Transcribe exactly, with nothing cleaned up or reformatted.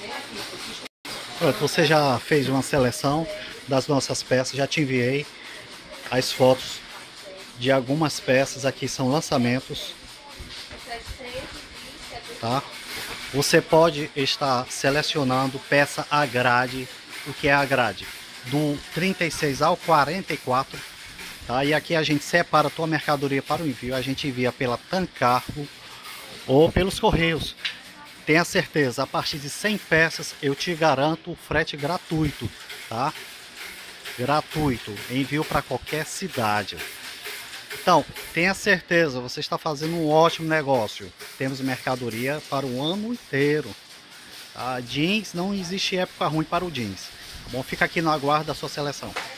Pronto, você já fez uma seleção das nossas peças, já te enviei as fotos de algumas peças. Aqui são lançamentos, tá? Você pode estar selecionando peça a grade. O que é a grade? Do trinta e seis ao quarenta e quatro, tá? E aqui a gente separa a tua mercadoria para o envio. A gente envia pela Tancargo ou pelos correios. Tenha certeza, a partir de cem peças eu te garanto o frete gratuito, tá? Gratuito, envio para qualquer cidade. Então, tenha certeza, você está fazendo um ótimo negócio. Temos mercadoria para o ano inteiro. Tá? Jeans, não existe época ruim para o jeans. Tá bom? Fica aqui no aguardo da sua seleção.